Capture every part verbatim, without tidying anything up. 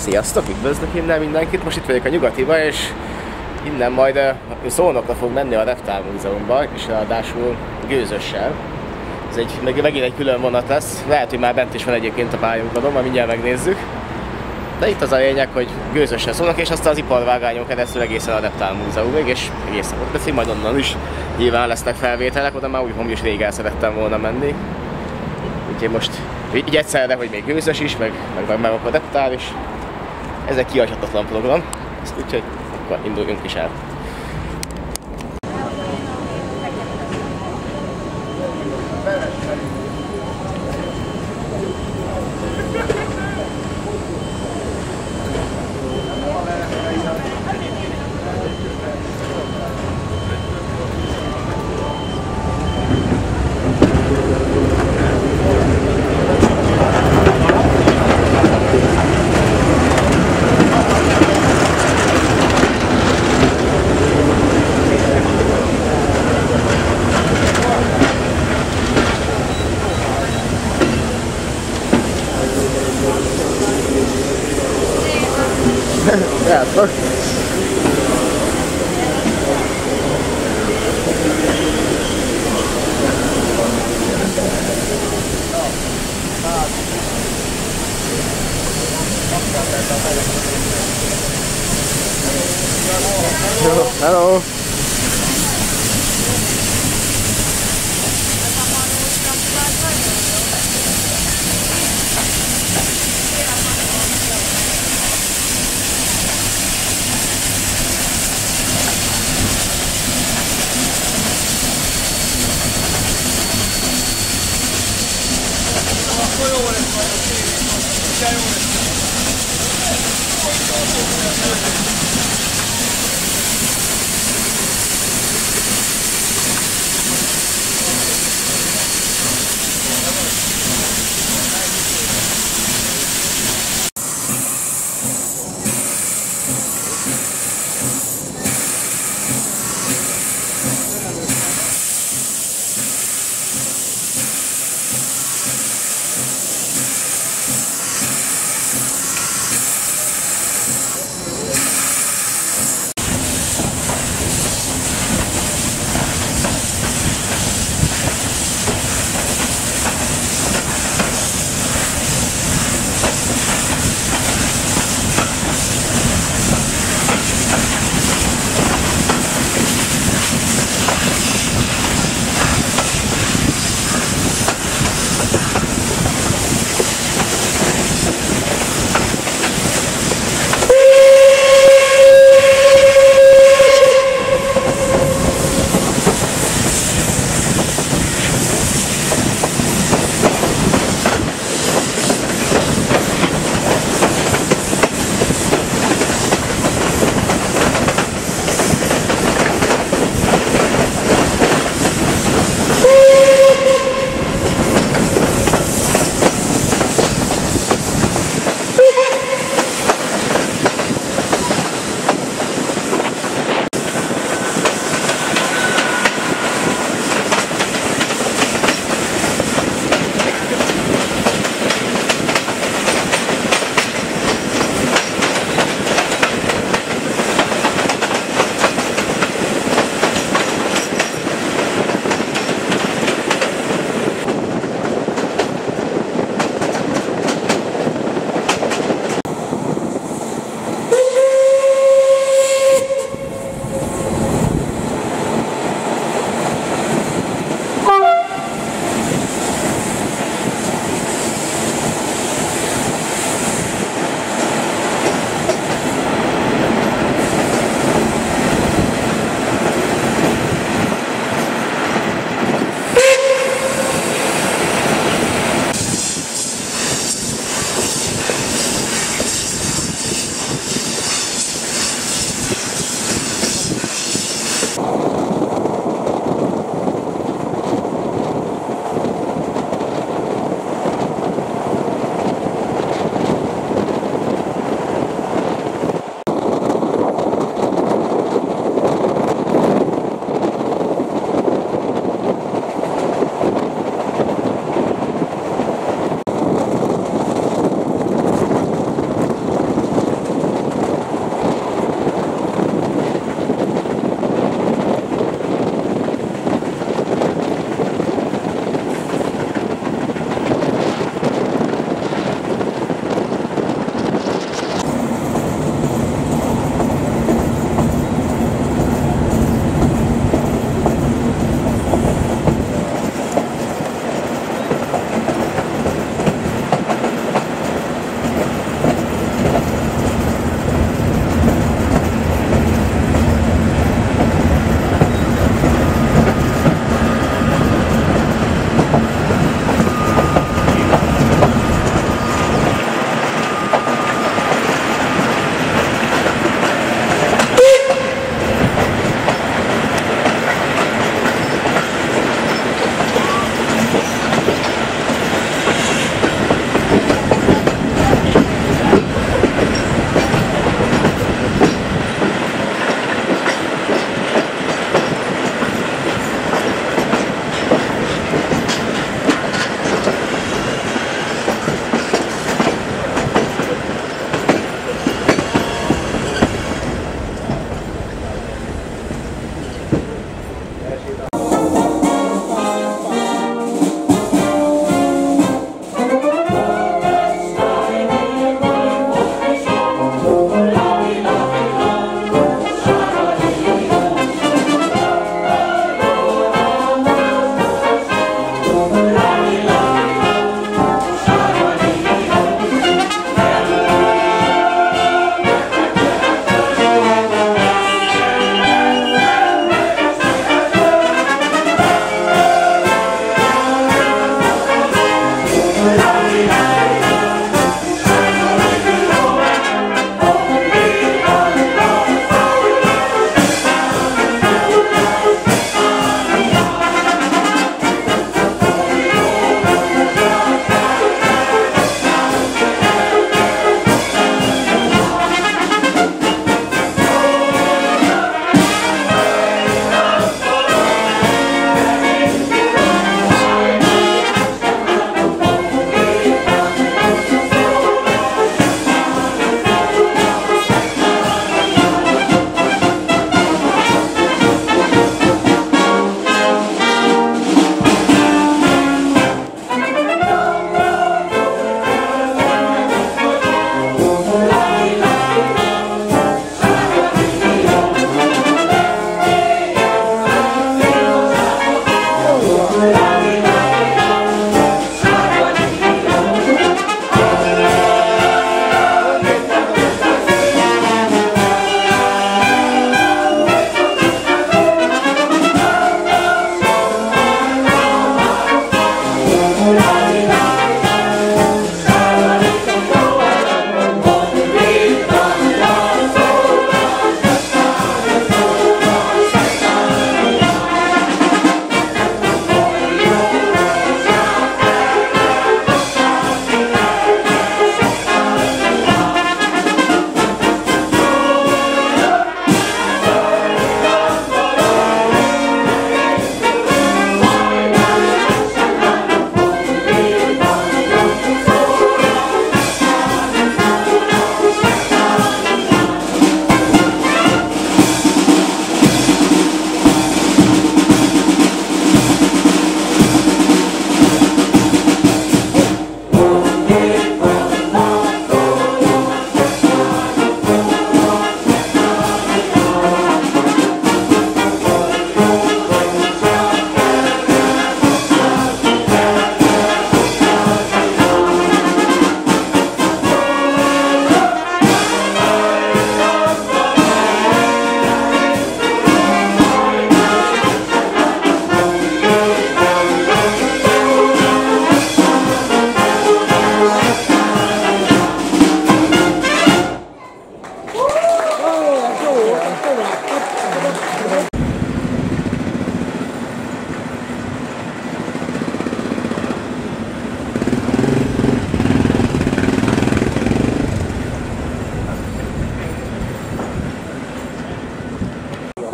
Sziasztok, üdvözlök innen mindenkit, most itt vagyok a Nyugatiba, és innen majd uh, Szolnokra fog menni a Reptile Múzeumba, és ráadásul gőzössel. Ez egy, meg, megint egy külön vonat lesz, lehet, hogy már bent is van egyébként a pályaudvaron, majd mindjárt megnézzük. De itt az a lényeg, hogy gőzössel szólnak, és aztán az iparvágányon keresztül egészen a Reptile Múzeumig, és egészen ott beszél, majd onnan is nyilván lesznek felvételek, oda már úgy, is rég el szerettem volna menni. Úgyhogy most így egyszerre, hogy még gőzös is, meg, meg, meg a Reptile is. Ez egy kihagyhatatlan program, úgyhogy akkor induljunk is el. Sziasztok! Hello!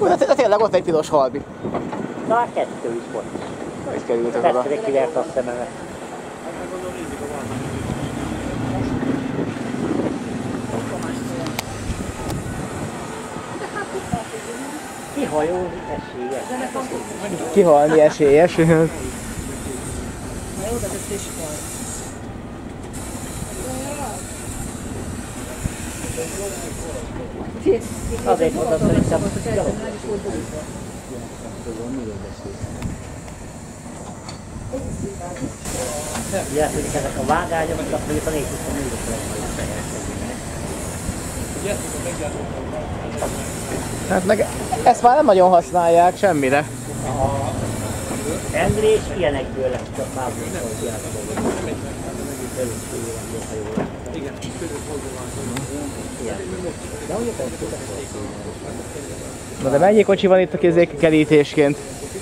De, de tényleg ott egy piros halbi. Na, kettő is volt. Hogy került ez oda? Persze, kivert a szememet. Kihajózni esélyes. Kihalni esélyes. Azért mondom, szerintem ugye, hogy ezek a vágányok, azt mondjuk a négyszázhuszonnégyesre majd fejlesztenek. Hát meg ezt már nem nagyon használják semmire. A Endrés ilyenekből lesz csak másodszor játszott. Igen. De úgy Na de mennyi kocsi van itt a kézék kerítésként?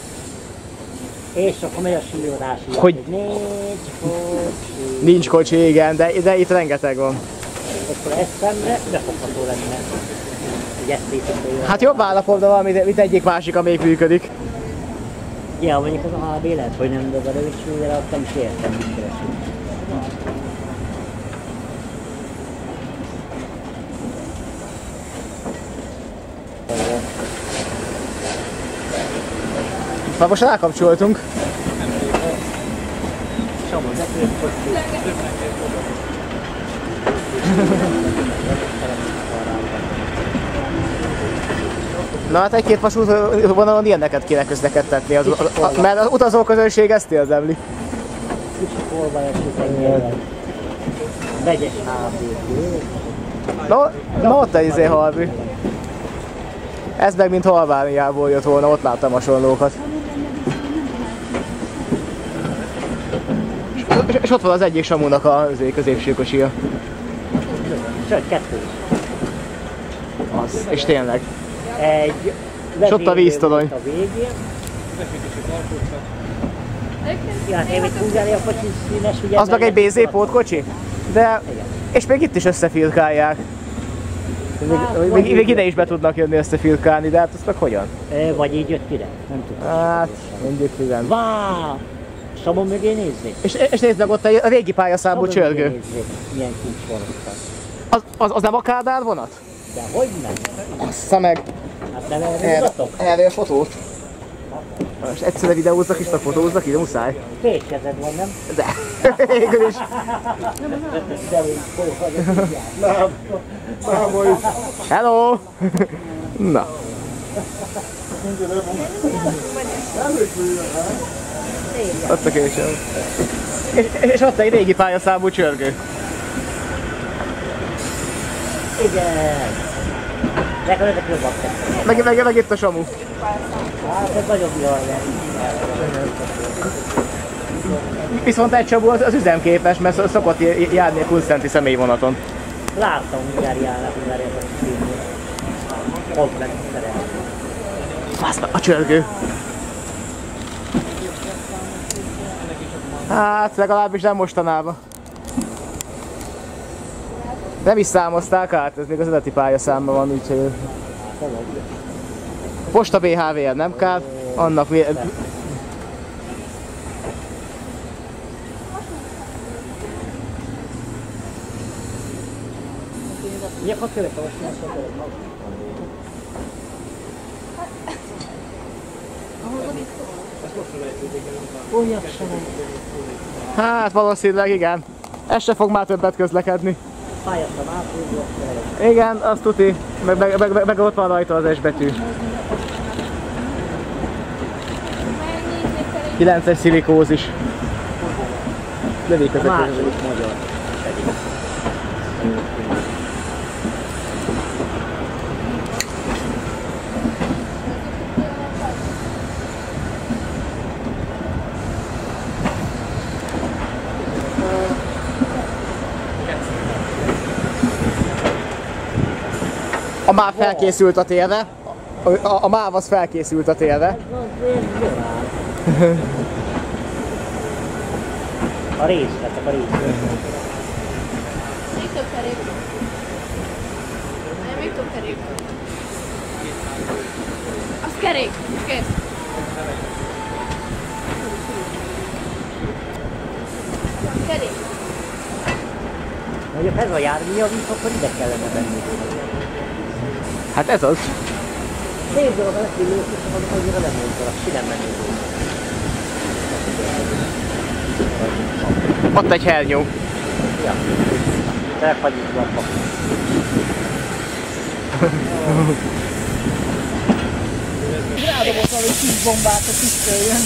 és akkor megy a sírodás így, hogy négy kocsi. Nincs kocsi, igen, de, de itt rengeteg van. Akkor ez szemre befogható lenne. Így ezt építőjön. Hát jobb állapotban van, mint, mint egyik másik, amelyik működik. Ja, mondjuk az a há bé lehet, hogy nem, de az a rövid súlyra, azt nem is értem, mit keresünk. Már most rákapcsoltunk. Samoly, ne tőle kocsi. Na hát egy-két vasútvonalon ilyeneket kéne közlekedtetni, az, a, a, mert az utazóközönség ezt érdemli. Kicsi forba esik ennyire. Vegyes há bé. Na, na ott egy izé halvi. Ez meg mint Albániából jött volna, ott láttam hasonlókat. És, és ott van az egyik Samunak a középső kocsia. Sőt, kettő is. Az, és tényleg. Egy és ott a víztorony. a végén. Ja, én mit húzálni a kocsi színes, ugye? Az meg egy bé zé pótkocsi? De... És még itt is összefirkálják. Még, még, még ide is be tudnak jönni összefirkálni, de hát azt meg hogyan? E, vagy így jött ide? Nem tudom. Hát, mondjuk igen. Váááá! Samon mögé nézni? És, és nézd meg ott a régi pályaszámú csörgő. Milyen kincs van ott. Az, az, az nem a Kádár vonat? De hogy nem? Assza meg! Hát nem erre mutatok? Erre a fotót. Most egyszerre videózzak is, meg fotózzak, ide muszáj. Két kezed van, nem? De, végül is. De úgy fog, Nem, nem vagy. Hello! Na. Ott a később. És, és ott egy régi pályaszámú csörgő. Igen. Nekem ezek jobbak tettek. Meg, meg, meg itt a Samu. Hát ez nagyobb jaj. Viszont egy Samu az, az üzemképes, mert szokott járni a Kunszenti személyvonaton. Láttam, hogy jár járnak, hogy járják a színű. Komplet szerelem. Fasz, a csörgő. Hát legalábbis nem mostanában. Nem is számozták át, ez még az eredeti pályaszámban van, úgyhogy... A Posta bé há vé en nem kár, annak... Mi... Hát valószínűleg igen. Ez se fog már többet közlekedni. Igen, azt tuti. Meg, meg, meg, meg ott van rajta az S betű. kilences szilikózis. Lövék ezek közül. A MÁV felkészült a télre. A, a, a MÁV az felkészült a télre. A részletek, a részletek. Még több kerék. Még több kerék. kerék, kész. Kerék. Mondjuk ez a járműjavít, akkor ide kellene venni. Hát ez az. Nézd oda, neki lőtt, és mondom, hogy annyira nem mondta, ki nem menni. Ott egy hernyó. Ja, felfagyítva a pap. Rádobott valami kis bombát, a kis kölyön.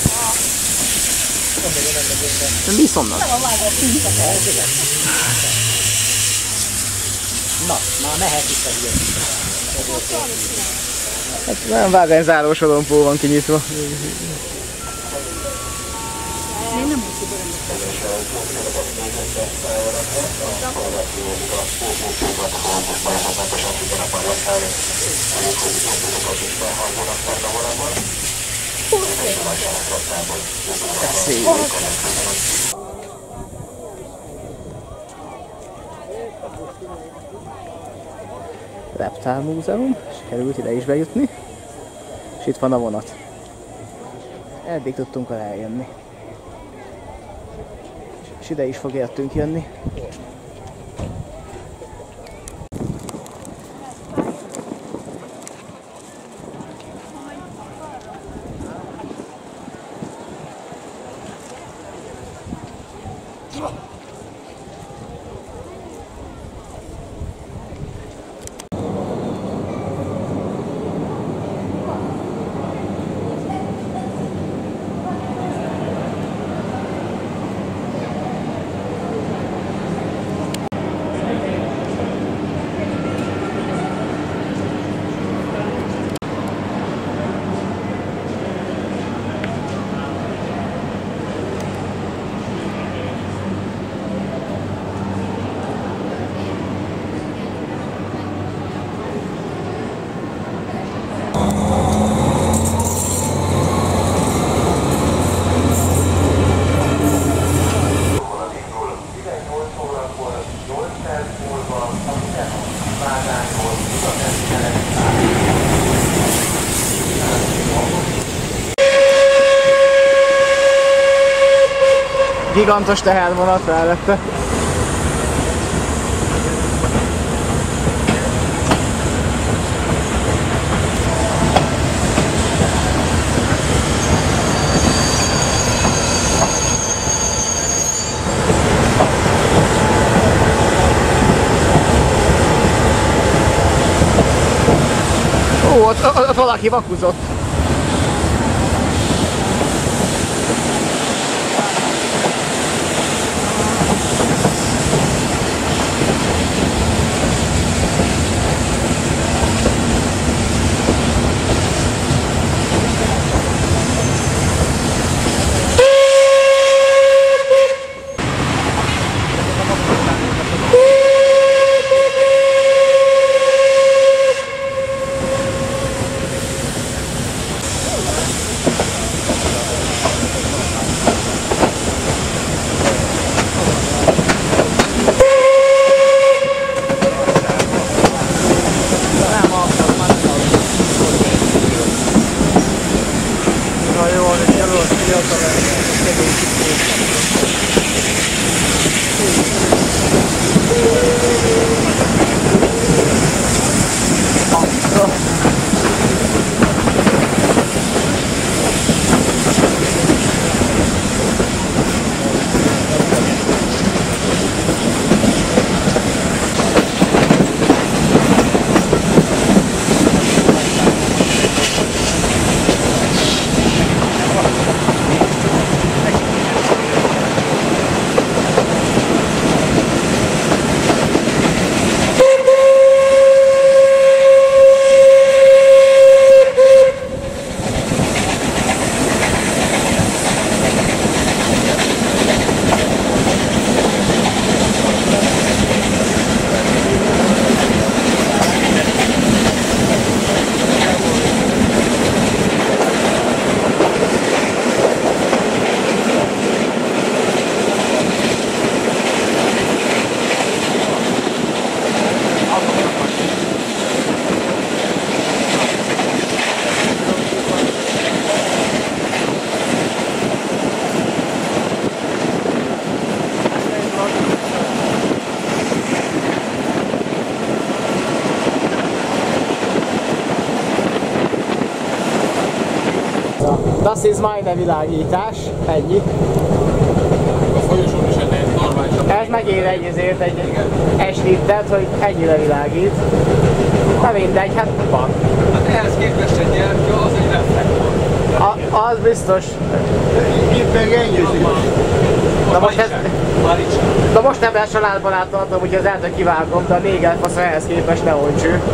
Visz onnan. Nem a vágó pintek el, igen. Na, már mehet is a hülye. Hát nem vágányzáló sorompó van kinyitva. Én nem úgy tudom. Szép. Reptármúzeum, sikerült ide is bejutni, és itt van a vonat. Eddig tudtunk el eljönni. És ide is fog értünk jönni. Gigantos tehervonat mellette. Ó, ott, ott, ott valaki vakuzott. szín majdnem világítás, ennyi. A folyosón is ennél normálisabb. Ez megér egy ezért egy eslittert, hogy ennyire világít. Na mindegy, hát van. Hát ehhez képest egy gyertya az egy reflektor. A, az biztos. Itt meg ennyi Na most, ez, Már itt sem. na most nem lesz családban átadom, úgyhogy az eltől kivágom, de a négy fasz ehhez képest neoncső.